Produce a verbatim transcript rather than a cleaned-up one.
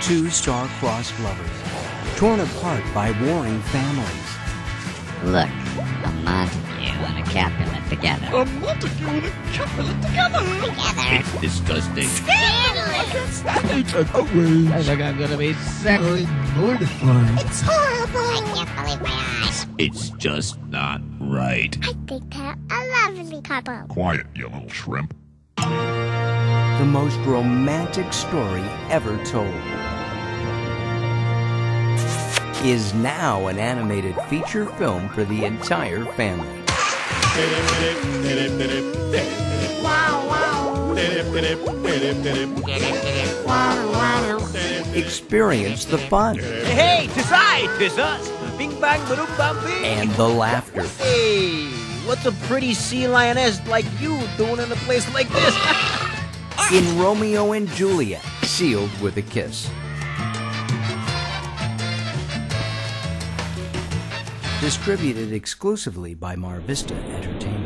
Two star-crossed lovers, torn apart by warring families. Look, a Montague and a Capulet together. A Montague and a Capulet together! Together! It's disgusting. Scandalous! It's a outrage! I think I'm gonna be sick. I'm mortified. It's horrible! I can't believe my eyes. It's just not right. I think they're a lovely couple. Quiet, you little shrimp. The most romantic story ever told is now an animated feature film for the entire family. Wow, wow. Experience the fun Hey, tis I, tis us. Bing bang ba-doom bam bing. and the laughter. Hey, what's a pretty sea lioness like you doing in a place like this? In Romeo and Juliet, sealed with a kiss. Distributed exclusively by Mar Vista Entertainment.